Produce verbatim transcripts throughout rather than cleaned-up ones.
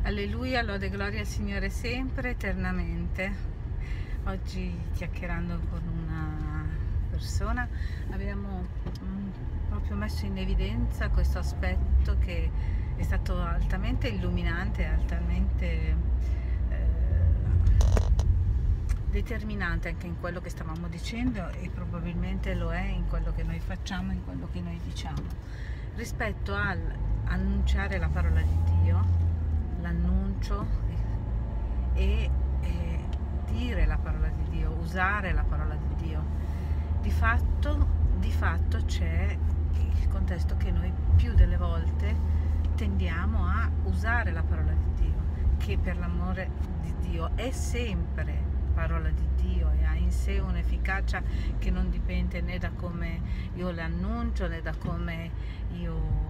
Alleluia, lode e gloria al Signore sempre, eternamente. Oggi, chiacchierando con una persona, abbiamo mm, proprio messo in evidenza questo aspetto che è stato altamente illuminante, altamente eh, determinante anche in quello che stavamo dicendo, e probabilmente lo è in quello che noi facciamo, in quello che noi diciamo, rispetto al annunciare la parola di Dio, l'annuncio e, e dire la parola di Dio, usare la parola di Dio. Di fatto, di fatto c'è il contesto che noi più delle volte tendiamo a usare la parola di Dio, che per l'amore di Dio è sempre parola di Dio e ha in sé un'efficacia che non dipende né da come io l'annuncio né da come io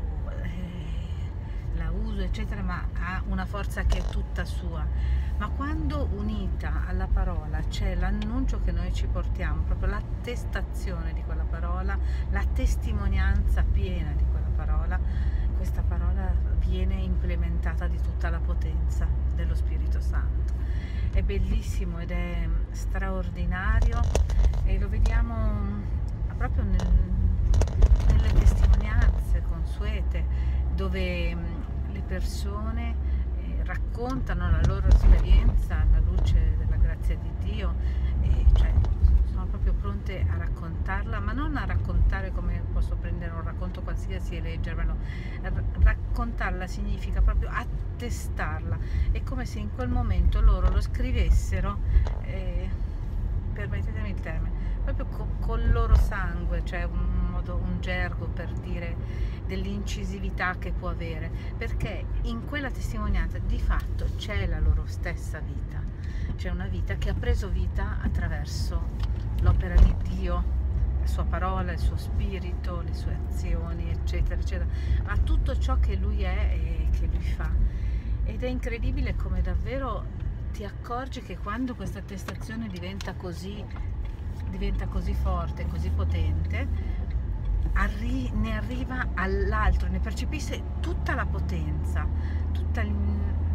la uso eccetera, ma ha una forza che è tutta sua. Ma quando unita alla parola c'è l'annuncio che noi ci portiamo, proprio l'attestazione di quella parola, la testimonianza piena di quella parola, questa parola viene implementata di tutta la potenza dello Spirito Santo. È bellissimo ed è straordinario, e lo vediamo proprio nel, nelle testimonianze consuete, dove le persone eh, raccontano la loro esperienza alla luce della grazia di Dio, e cioè sono proprio pronte a raccontarla, ma non a raccontare come posso prendere un racconto qualsiasi e leggermelo. Raccontarla significa proprio attestarla, è come se in quel momento loro lo scrivessero, eh, permettetemi il termine, proprio co- col loro sangue, cioè un modo, un gergo per dire dell'incisività che può avere, perché in quella testimonianza di fatto c'è la loro stessa vita, c'è una vita che ha preso vita attraverso l'opera di Dio, la sua parola, il suo spirito, le sue azioni eccetera eccetera, ma tutto ciò che lui è e che lui fa. Ed è incredibile come davvero ti accorgi che quando questa attestazione diventa così diventa così forte, così potente, arri- ne arriva all'altro, ne percepisce tutta la potenza, tutta il...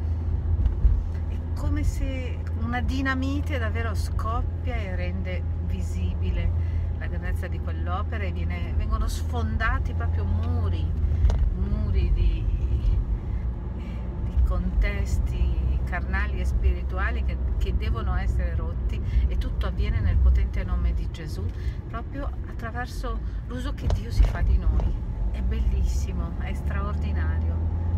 è come se una dinamite davvero scoppia e rende visibile la grandezza di quell'opera, e viene, vengono sfondati proprio muri, muri di, di contesti carnali e spirituali che, che devono essere rotti, e tutto avviene nel potente nome di Gesù, proprio attraverso l'uso che Dio si fa di noi. È bellissimo, è straordinario,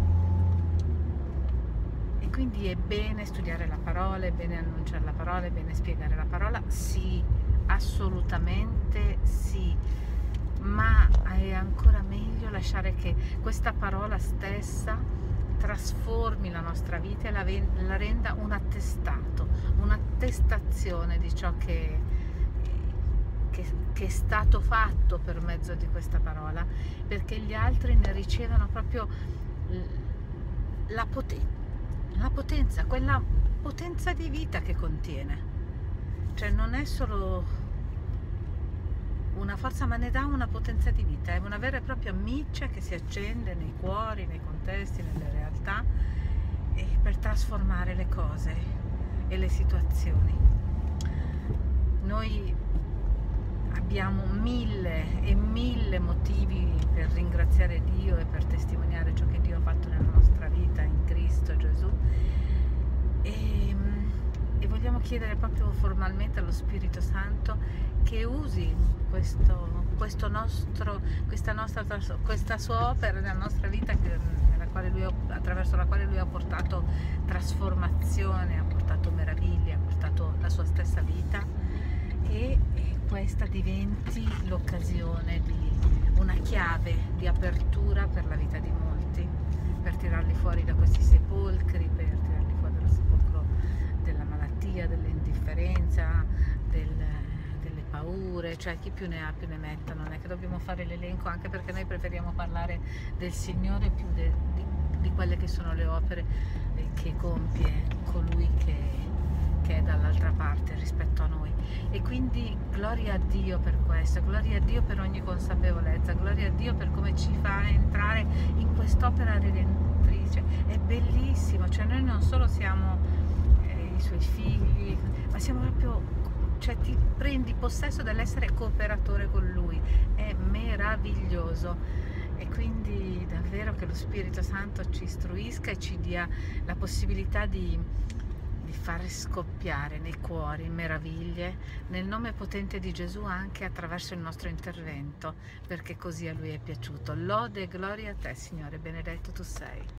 e quindi è bene studiare la parola, è bene annunciare la parola, è bene spiegare la parola, sì, assolutamente sì, ma è ancora meglio lasciare che questa parola stessa trasformi la nostra vita e la, la renda un attestato, un'attestazione di ciò che, che, che è stato fatto per mezzo di questa parola, perché gli altri ne ricevano proprio la, poten la potenza, quella potenza di vita che contiene. Cioè non è solo una forza, ma ne dà una potenza di vita, è una vera e propria miccia che si accende nei cuori, nei contesti, nelle realtà, e per trasformare le cose e le situazioni. Noi abbiamo mille e mille motivi per ringraziare Dio e per testimoniare ciò che Dio ha fatto nella nostra vita in Cristo Gesù, e, e vogliamo chiedere proprio formalmente allo Spirito Santo che usi questo, questo nostro, questa, nostra, questa sua opera nella nostra vita, che, nella quale lui, attraverso la quale Lui ha portato trasformazione, ha portato meraviglie, ha portato la sua stessa vita, e, e questa diventi l'occasione di una chiave di apertura per la vita di molti, per tirarli fuori da questi sepolcri, per tirarli fuori dal sepolcro della malattia, dell'indifferenza, del paure, cioè chi più ne ha più ne metta. Non è che dobbiamo fare l'elenco, anche perché noi preferiamo parlare del Signore più de, di, di quelle che sono le opere che compie colui che, che è dall'altra parte rispetto a noi. E quindi gloria a Dio per questo, gloria a Dio per ogni consapevolezza, gloria a Dio per come ci fa entrare in quest'opera redentrice. È bellissimo, cioè noi non solo siamo eh, i suoi figli, ma siamo proprio, cioè ti prendi possesso dell'essere cooperatore con lui, è meraviglioso. E quindi davvero che lo Spirito Santo ci istruisca e ci dia la possibilità di, di far scoppiare nei cuori meraviglie, nel nome potente di Gesù, anche attraverso il nostro intervento, perché così a Lui è piaciuto. Lode e gloria a te, Signore, benedetto tu sei.